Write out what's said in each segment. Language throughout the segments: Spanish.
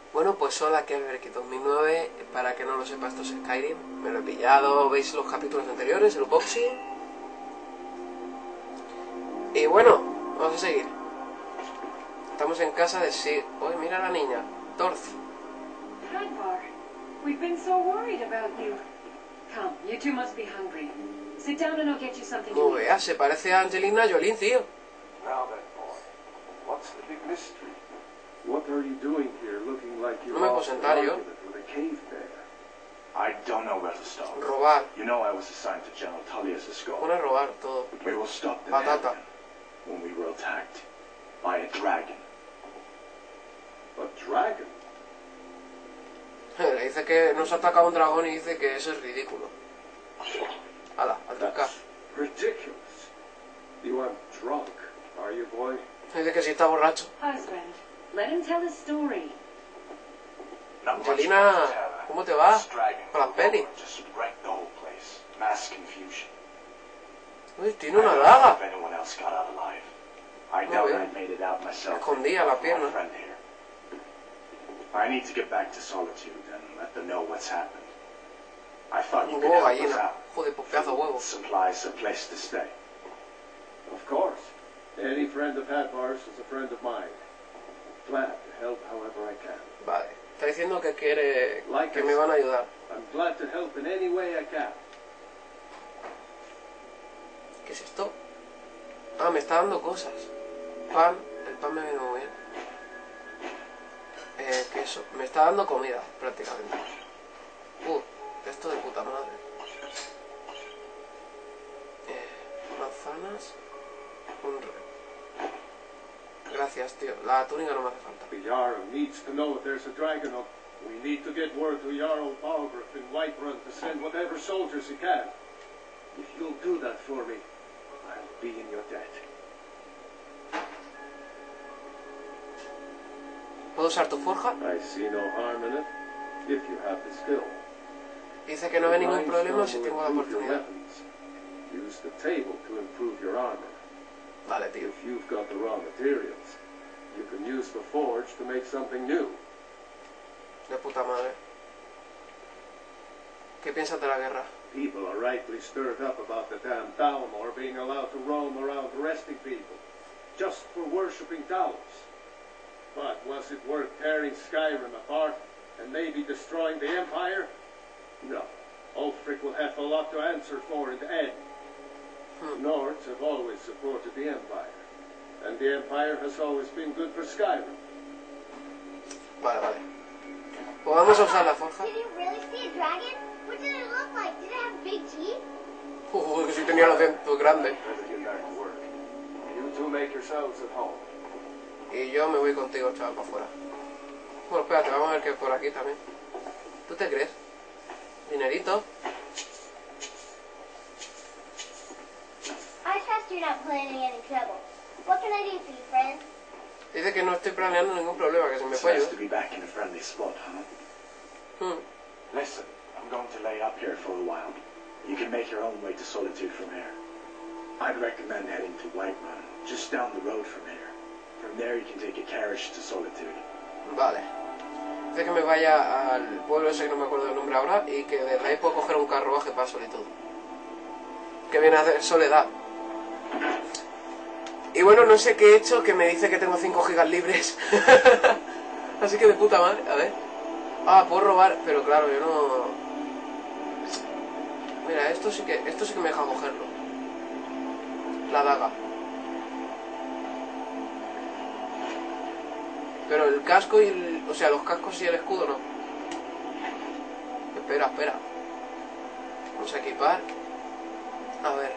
Bueno, pues hola, que Alberky 2009, para que no lo sepa, esto es Skyrim, me lo he pillado, veis los capítulos anteriores, el unboxing. Y bueno, vamos a seguir. Estamos en casa de Sir... Uy, mira a la niña, Dorth. Hi, Bar. We've been so worried about you. Come, you two must be hungry. Sit down and I'll get you something to No eat. veas, se parece a Angelina Jolie, tío. Now then, boy, what's the big mystery? What are you doing here looking like you're No me puedo off an sentar yo. argument with a cave bear? I don't know where to start. Robar. You know I was assigned to General Tullius' escort. Pone a robar todo. We will stop the Patata. Nethermen when we were attacked by a dragon. A dragon? Le dice que nos ha atacado un dragón y dice que eso es ridículo. Hala, a trancar. That's ridiculous. You aren't drunk, are you, boy? Dice que sí está borracho. Husband, let him tell his story. Not much Angelina, more to tell. ¿cómo te va? This dragon Con las moved over pelis. and just wrecked the whole place. Mass confusion. Uy, tiene I una don't know daga. if anyone else got out alive. I No doubt veo. I made it out myself. Escondía la From pierna. our friend here. I need to get back to Solitude and let them know what's happened. I thought you Un could huevo help us gallina. out. Joder, pues pedazo de huevo. Supplies, a place to stay. Of course. Any friend of Hadvar's is a friend of mine. Glad to help however I can. Vale. Está diciendo que quiere... que me van a ayudar. I'm glad to help in any way I can. ¿Qué es esto? Ah, me está dando cosas. Pan. El pan me viene muy bien. Queso. Me está dando comida, prácticamente. Esto de puta madre. Manzanas. Gracias, tío. La túnica no me hace falta. The Jarl needs to know if there's a dragon up. We need to get word to Jarl Balgruuf in Whiterun to send whatever soldiers he can. If you'll do that for me, I'll be in your debt. ¿Puedo usar tu forja? I see no harm in it, if you have the skill. Dice que no ve ningún problema si Limestone tengo la will improve your oportunidad. weapons. Use the table to improve your armor. Vale, tío. If you've got the raw materials, you can use the forge to make something new. De puta madre. ¿Qué piensas de la guerra? People are rightly stirred up about the damn Thalmor being allowed to roam around arresting people, just for worshipping Talos. But was it worth tearing Skyrim apart and maybe destroying the Empire? No. Ulfric will have a lot to answer for in the end. Nords have always supported the Empire, and the Empire has always been good for Skyrim. Vale, vale. Pues vamos a usar la forja. Did you really see a dragon? What did it look like? Did it have big teeth? Que si tenía los dientes grandes. Better get back to work. You two make yourselves at home. Y yo me voy contigo, chaval, para afuera. Bueno, espérate, vamos a ver qué hay por aquí también. ¿Tú te crees? Dinerito. I trust you're not planning any trouble. What can I do for you, friend? Dice que no estoy planeando ningún problema, que si me It's puede nice to ayudar. be back in a friendly spot, huh? Listen, I'm going to lay up here for a while. You can make your own way to Solitude from here. I'd recommend heading to Whiterun, just down the road from here. From there you can take a carriage to Solitude. Vale. Dice que me vaya al pueblo ese que no me acuerdo del nombre ahora y que desde ahí puedo coger un carruaje para Solitud. Que viene a hacer Soledad. Y bueno, no sé qué he hecho, que me dice que tengo 5 gigas libres. Así que de puta madre, a ver. Ah, puedo robar, pero claro, yo no... Mira, esto sí que me deja cogerlo. La daga. Pero el casco y el... O sea, los cascos y el escudo no. Espera, espera. Vamos a equipar. A ver.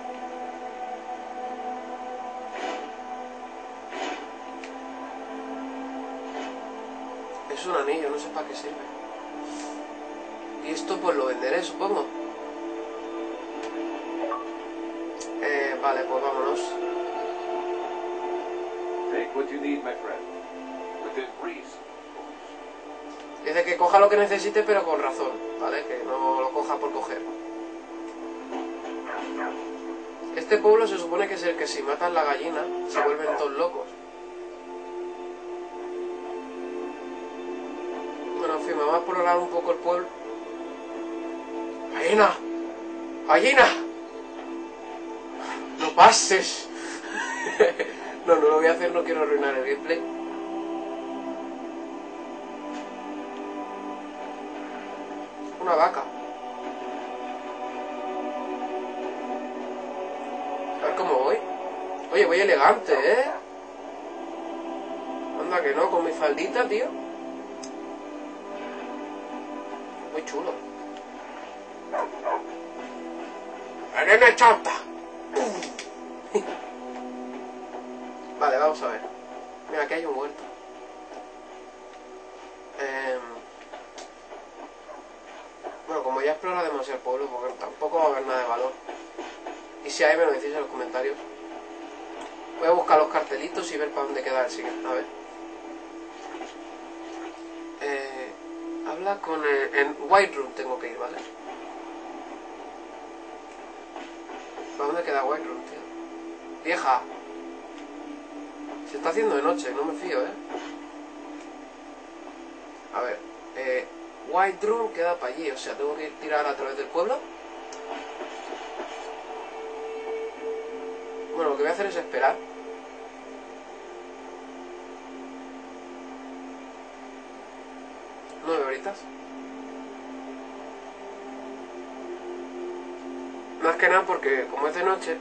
Es un anillo, no sé para qué sirve. Y esto pues lo venderé, supongo. Vale, pues vámonos. Take what you need, my friend. Within reason. Dice que coja lo que necesite, pero con razón, ¿vale? Que no lo coja por coger. Este pueblo se supone que es el que si matan la gallina se vuelven todos locos. En fin, vamos a explorar un poco el pueblo. ¡Gallina! ¡Gallina! ¡No pases! No lo voy a hacer, no quiero arruinar el gameplay. Una vaca. A ver cómo voy. Oye, voy elegante, ¿eh? Anda que no, con mi faldita, tío. Muy chulo. ¡Arena chata! Vale, vamos a ver. Mira, aquí hay un huerto. Bueno, como ya explora demasiado el pueblo, porque tampoco va a haber nada de valor. Y si hay, me lo decís en los comentarios. Voy a buscar los cartelitos y ver para dónde queda el siguiente. A ver. Habla con el... En Whiterun tengo que ir, ¿vale? ¿Para dónde queda Whiterun, tío? Vieja. Se está haciendo de noche, no me fío, ¿eh? A ver. Whiterun queda para allí, o sea, tengo que tirar a través del pueblo. Bueno, lo que voy a hacer es esperar. ¿9 horitas? Más que nada porque como es de noche.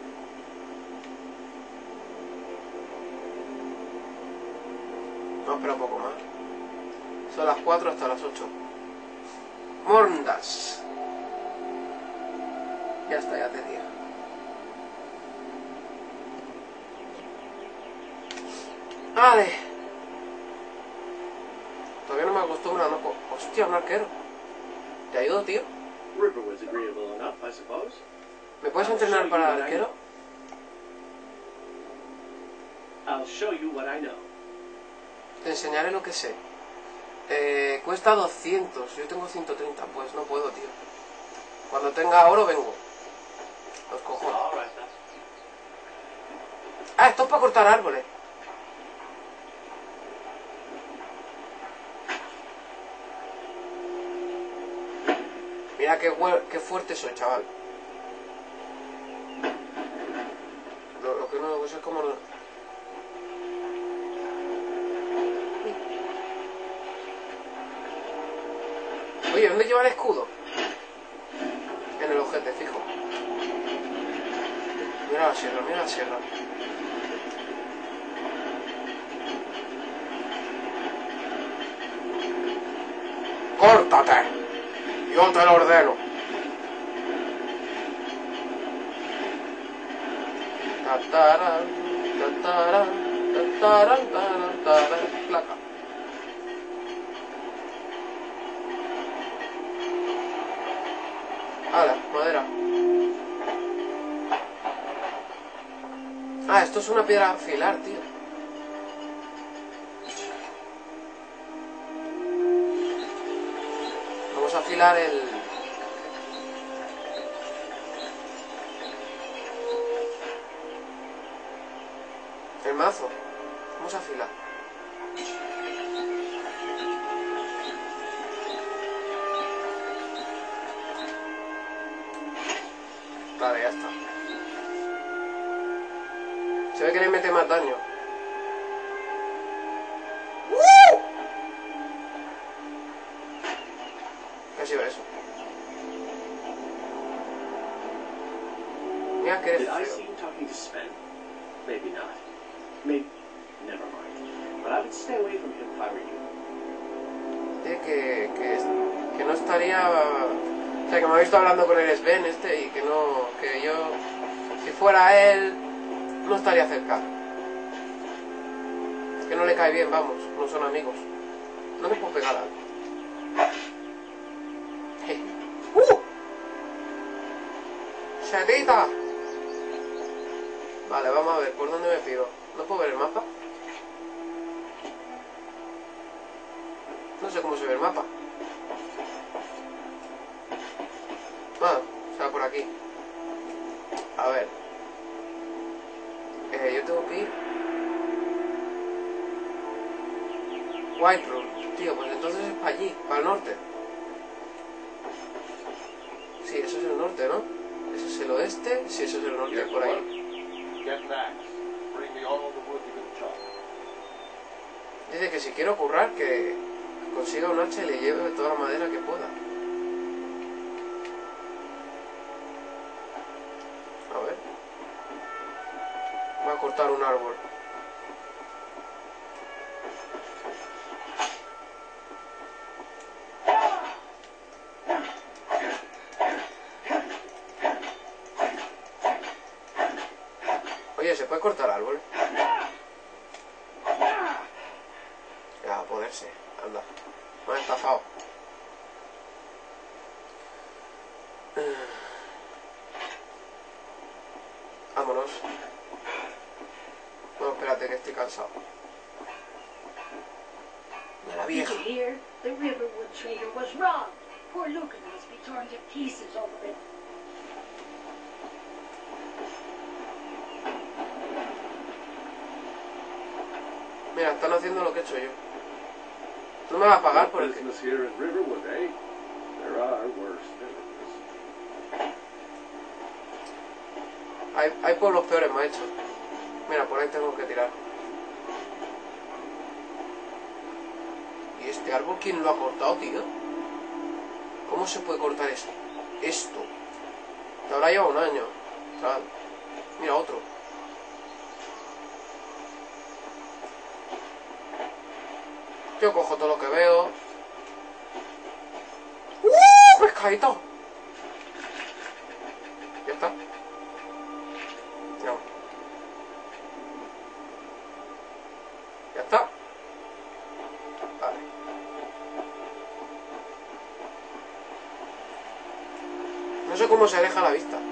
No, espera un poco más. Son las 4 hasta las 8. Morndas. Ya está, ya te digo. Vale. Todavía no me acostumbro a no... Hostia, un arquero. ¿Te ayudo, tío? River was agreeable enough, I suppose. ¿Me puedes entrenar para el arquero? I'll show you what I know. Te enseñaré lo que sé. Cuesta 200. Yo tengo 130. Pues no puedo, tío. Cuando tenga oro vengo. Los cojones. Ah, esto es para cortar árboles. Mira qué fuerte soy, chaval. Lo que no sé es cómo... Oye, ¿dónde lleva el escudo? En el ojete, fijo. Mira la sierra, mira la sierra. ¡Córtate! Yo te lo ordeno. Tatarán, tatarán, tatarán, tatarán, tatarán. Placa. ¡Hala! Madera. Ah, esto es una piedra a afilar, tío. Vamos a afilar el mazo. Vamos a afilar. Vale, ya está. Se ve que le mete más daño. ¿Qué ha sido eso? Mira que eres Did I feo. see you talking to Sven? Maybe not. Maybe. Never mind. But I would stay away from him if I were you. Que no estaría... O sea, que me ha visto hablando con el Sven este y que no... Que yo... Si fuera él... No estaría cerca. Que no le cae bien, vamos. No son amigos. No me puedo pegar algo. ¡Setita! Vale, vamos a ver, ¿por dónde me piro? ¿No puedo ver el mapa? No sé cómo se ve el mapa. Ah, será por aquí. A ver. Yo tengo que ir... Whiterun. Tío, pues entonces es para allí, para el norte. Sí, eso es el norte, ¿no? Eso es el oeste. Sí, eso es el norte, por ahí. Get an axe. Bring me all the wood you can chop. Dice que si quiero currar, que consiga un hacha y le lleve toda la madera que pueda. A ver. Voy a cortar un árbol. Oye, ¿se puede cortar árbol? Ya va a poderse. Anda. Me han estafado. Vámonos. No, espérate que estoy cansado. De la Did vieja. you hear? The Riverwood trader was wrong. Poor Lucan must be torn to pieces over it. Mira, están haciendo lo que he hecho yo. No me va a pagar por el que... Business here in Riverwood, eh? There are worse villains. Hay pueblos peores, me ha hecho. Mira, por ahí tengo que tirar. ¿Y este árbol quién lo ha cortado, tío? ¿Cómo se puede cortar esto? Esto. Te habrá llevado un año. Chaval. Mira, otro. Yo cojo todo lo que veo. ¡Pescadito! Ya está. No. Ya está. Vale. No sé cómo se aleja la vista.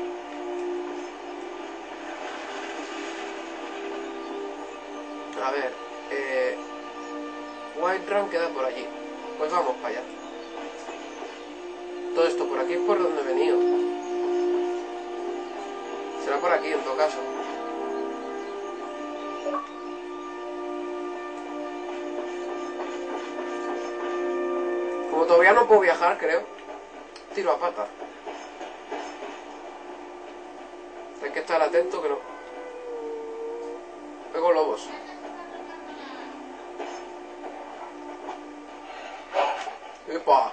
A ver, Whiterun queda por allí. Pues vamos para allá. Todo esto por aquí es por donde he venido. Será por aquí en todo caso. Como todavía no puedo viajar, creo, tiro a pata. Hay que estar atento que no. Pego lobos. ¡Epa!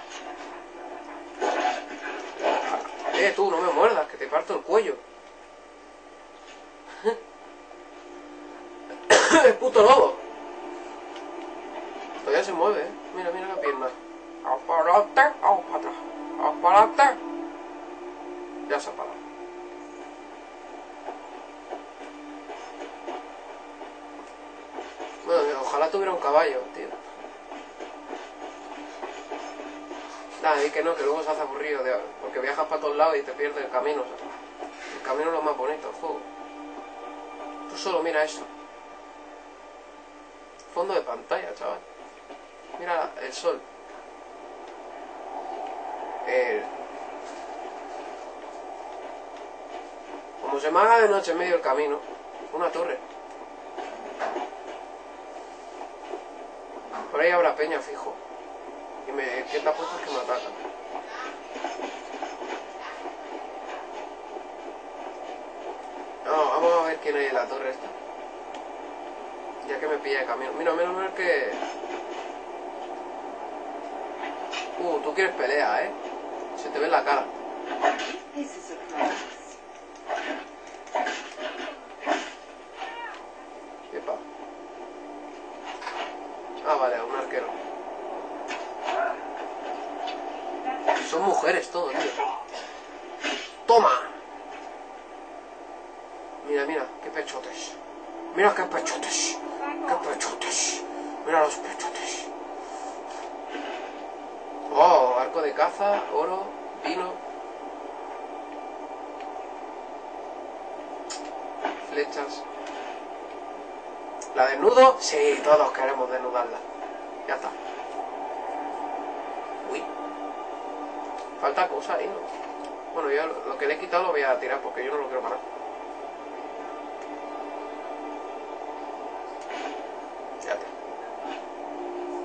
Tú, no me muerdas, que te parto el cuello. ¡El puto lobo! Todavía se mueve, ¿eh? Mira, mira la pierna. ¡Vamos para adelante! ¡Vamos para atrás! ¡Vamos para adelante! Ya se ha parado. Bueno, ojalá tuviera un caballo, tío. Nada, y que no, que luego se hace aburrido, porque viajas para todos lados y te pierdes el camino, ¿sabes? El camino es lo más bonito del juego. Tú solo mira eso. Fondo de pantalla, chaval. Mira el sol. Como se me haga de noche en medio del camino, una torre. Por ahí habrá peña, fijo. Y ¿qué te apuestas que me atacan? No, vamos a ver quién hay en la torre esta. Ya que me pilla de camino. Mira, menos mal que... tú quieres pelea, ¿eh? Se te ve en la cara. This is a promise. Epa. Ah, vale, un arquero. Son mujeres todo, tío. ¡Toma! Mira, mira, qué pechotes. Mira qué pechotes. Qué pechotes. Mira los pechotes. Oh, arco de caza, oro, vino. Flechas. ¿La desnudo? Sí, todos queremos desnudarla. Ya está. Uy. Falta cosa ahí, ¿no? Bueno, yo lo que le he quitado lo voy a tirar porque yo no lo quiero para nada. Fíjate.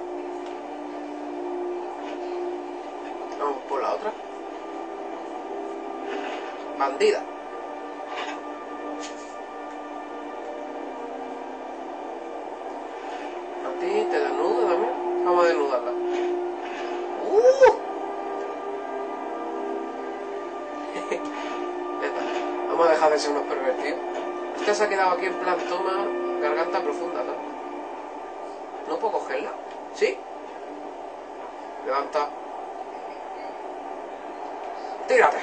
bandida. A ti te desnuda también. Vamos a desnudarla. Vamos a dejar de ser unos pervertidos. Esta se ha quedado aquí en plan toma garganta profunda, ¿no? ¿No puedo cogerla? ¿Sí? Levanta. ¡Tírate!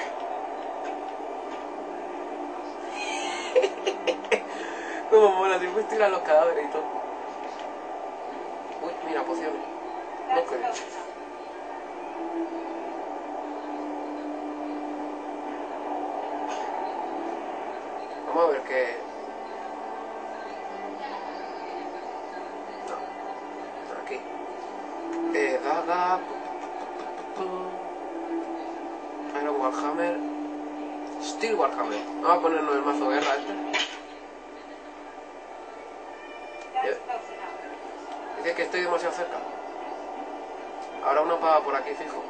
Como mola, si puedes tirar los cadáveres y todo. Uy, mira, pociones. No creo. Vamos a ver qué... No, aquí. Daga... Iron Warhammer... Steel Warhammer. Vamos a ponernos el mazo guerra este. Dice que estoy demasiado cerca. Ahora una para por aquí fijo.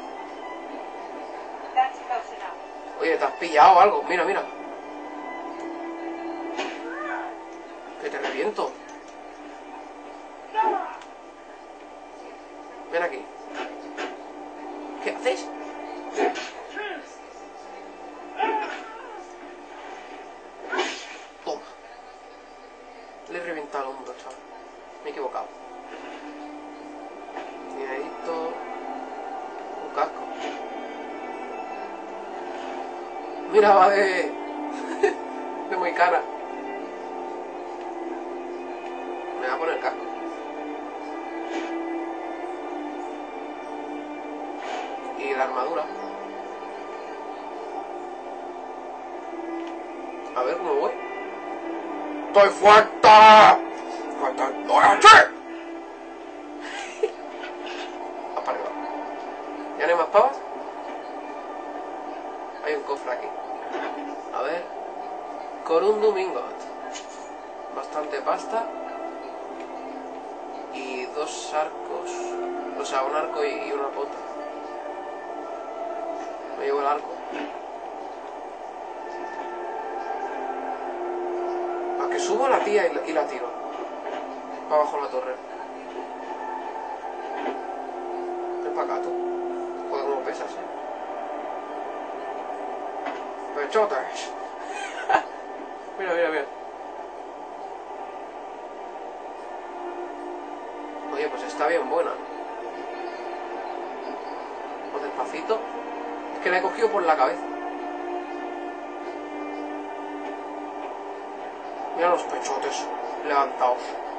Oye, te has pillado algo. Mira, mira. Que te reviento. Ven aquí. ¿Qué haces? Toma. Le he reventado el hombro, chaval. Me he equivocado. Miradito. Un casco. Mira, va de... de muy cara. Me voy a poner el casco. Y la armadura. A ver cómo voy. ¡Estoy fuerte! Va para arriba. ¿Ya no hay más pavas? Hay un cofre aquí. A ver. Corundum Ingot. Bastante pasta. Y 2 arcos. O sea, un arco y una pota. Me llevo el arco. A que subo a la tía y la tiro. Para abajo la torre. Ven para acá tú. Joder, cómo pesas, Pechotes. Mira, mira, mira. Oye, pues está bien buena. Pues despacito. Es que la he cogido por la cabeza. Mira los pechotes levantados.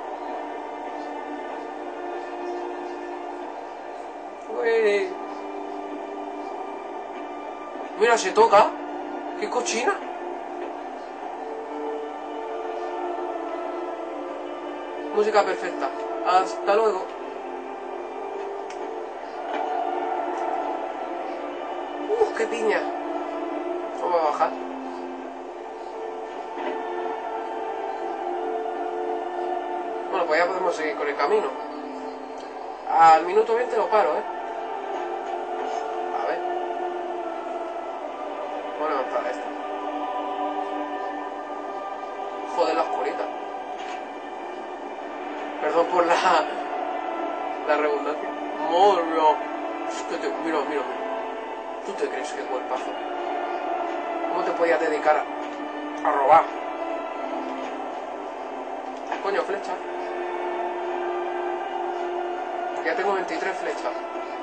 Uy. Mira, se toca. ¡Qué cochina! Música perfecta. Hasta luego. ¡Qué piña! Vamos a bajar. Bueno, pues ya podemos seguir con el camino. Al minuto 20 lo paro, A ver. Voy a levantar esta. Joder, la oscurita. Perdón por la redundancia. ¡Morro! Es que mira, mira, mira. ¿Tú te crees que cuerpazo? ¿Cómo te podías dedicar a robar? Coño, flecha. Ya tengo 23 flechas.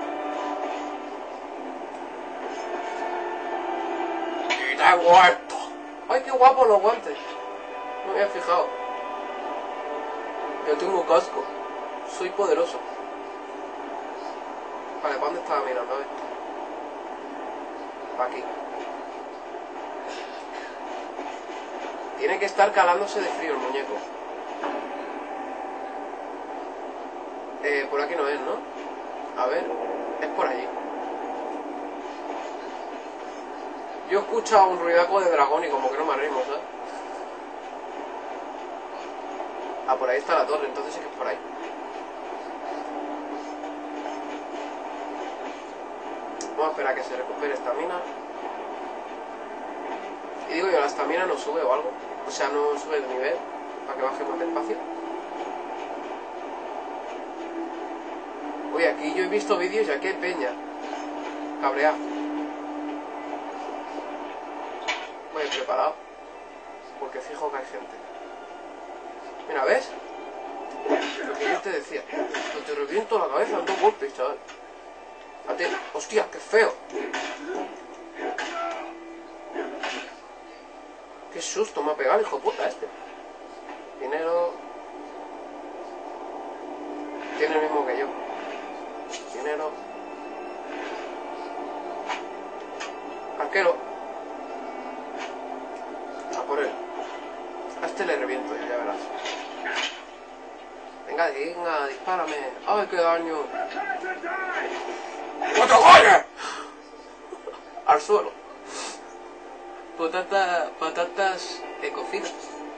¡Y tengo esto! ¡Ay, qué guapo los guantes! No me había fijado. Yo tengo casco. Soy poderoso. Vale, ¿para dónde estaba mirando? A ver. Para aquí. Tiene que estar calándose de frío el muñeco. Por aquí no es, ¿no? A ver, es por allí. Yo he escuchado un ruidaco de dragón y como que no me arrimo, ¿sabes? Ah, por ahí está la torre, entonces sí que es por ahí. Vamos a esperar a que se recupere esta mina. Y digo yo, la estamina no sube o algo. O sea, no sube de nivel para que baje más despacio. Oye, aquí yo he visto vídeos ya que hay peña cabreada. Voy preparado. Porque fijo que hay gente. Mira, ¿ves? Lo que yo te decía. Que te reviento la cabeza en 2 golpes, chaval. Fíjate. Hostia, qué feo. Qué susto me ha pegado el hijo puta este. Dinero. Tiene el mismo que yo. Dinero. Arquero. A por él. A este le reviento yo, ya verás. Venga, venga, dispárame. ¡Ay, qué daño! ¡Otro coño! Al suelo. Patatas cocidas.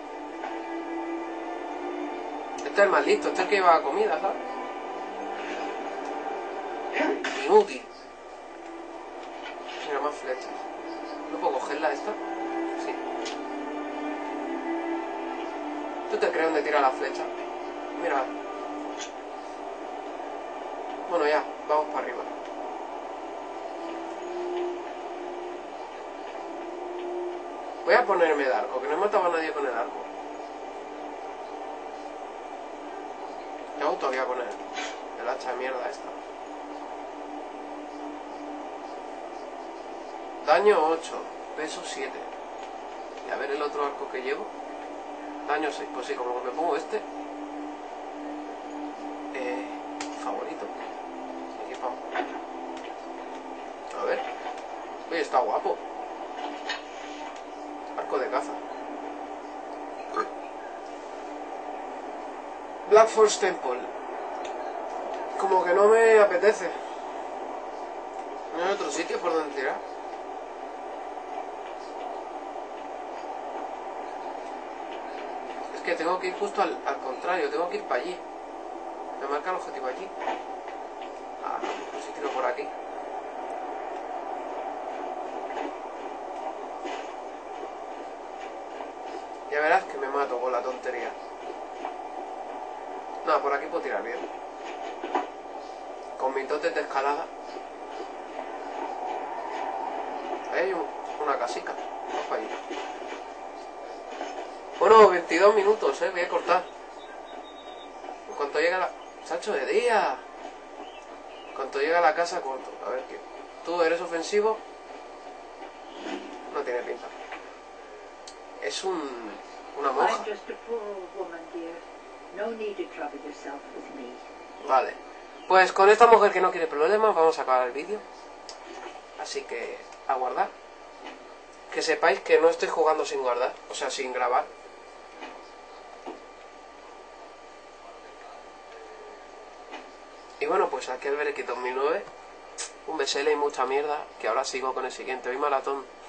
Este es el más listo, este es el que lleva comida, ¿sabes? Inútil. Mira, más flechas. ¿No puedo cogerla esta? Sí. ¿Tú te crees dónde tira la flecha? Mira. Bueno, ya, vamos para arriba. Voy a ponerme el arco, que no he matado a nadie con el arco. ¿Qué hago todavía con el hacha de mierda esta? Daño 8, peso 7. Y a ver el otro arco que llevo. Daño 6, pues sí, como me pongo este. Favorito. Equipado. A ver. Oye, está guapo. Arco de caza. Black Force Temple. Como que no me apetece. ¿No hay otro sitio por donde tirar? Es que tengo que ir justo al contrario. Tengo que ir para allí. Me marca el objetivo allí. Ah, no sé si tiro por aquí. Ya verás que me mato con la tontería. No, por aquí puedo tirar bien. Con mi totes de escalada. Ahí hay una casica. Vamos para allí. Bueno, 22 minutos, voy a cortar. En cuanto llegue a la... Se ha hecho de día. En cuanto llegue a la casa, corto. A ver, ¿qué? ¿Tú eres ofensivo? No tiene pinta. Es una monja. I'm just a poor old woman, dear. No need to trouble yourself with me. Vale. Pues con esta mujer que no quiere problemas vamos a acabar el vídeo. Así que a guardar. Que sepáis que no estoy jugando sin guardar. O sea, sin grabar. Y bueno, pues aquí el Berequito 2009. Un BSL y mucha mierda. Que ahora sigo con el siguiente. Hoy maratón.